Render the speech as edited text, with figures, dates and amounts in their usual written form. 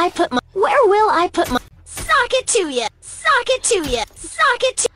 I put my? Where will I put my? Sock it to ya! Sock it to ya! Sock it to